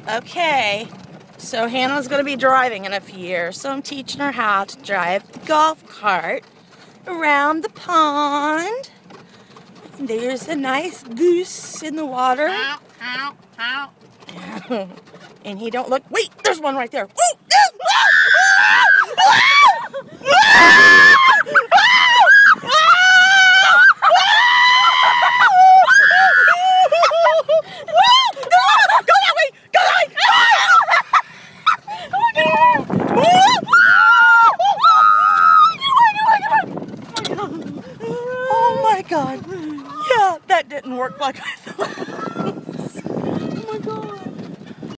Okay, so Hannah's going to be driving in a few years, so I'm teaching her how to drive the golf cart around the pond. There's a nice goose in the water. And he don't look. Wait, there's one right there. Oh,